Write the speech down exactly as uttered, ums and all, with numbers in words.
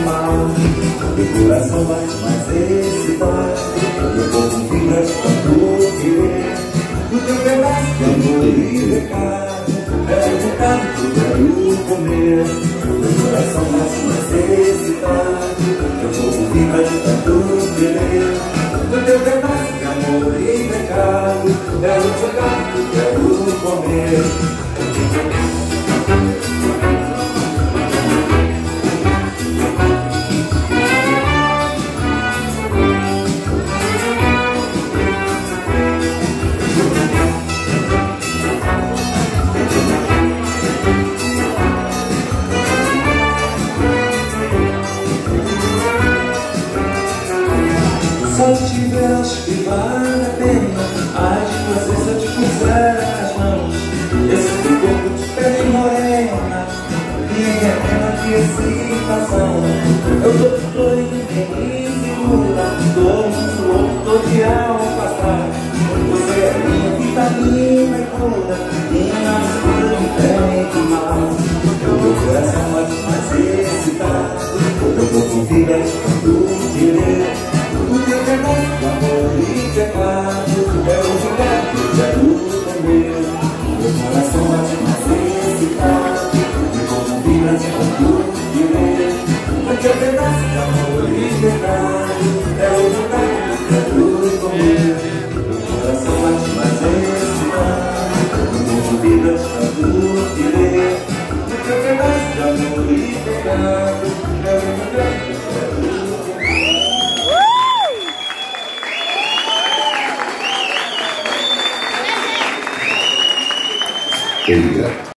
mal. Meu coração bate mais excitado, meu corpo vibra de tanto querer. O teu pedaço de amor e pecado é o bocado que eu quero comer. Meu coração bate mais excitado, meu corpo vibra de tanto querer. O teu pedaço de amor e pecado é o bocado que eu quero comer. Se eu tiver, acho que vale a pena. Ai de você se eu te puser as mãos. Esse teu corpo de pele morena e é pena de excitação. Eu tô doido, feliz e segura. Tô muito louco, tô de alma passar. Você é minha vitamina e cura, minha mistura de bem e mal. Meu coração bate mais excitado, meu corpo vibra de tanto querer. O teu pedaço de amor e pecado é o lugar que eu quero comer. Meu coração bate mais excitado, meu corpo vibra de tanto querer. O teu pedaço de amor e pecado é o lugar que eu quero comer. Meu coração bate mais excitado, meu corpo vibra de tanto querer. O teu pedaço de amor e pecado é o lugar que eu quero comer. Ele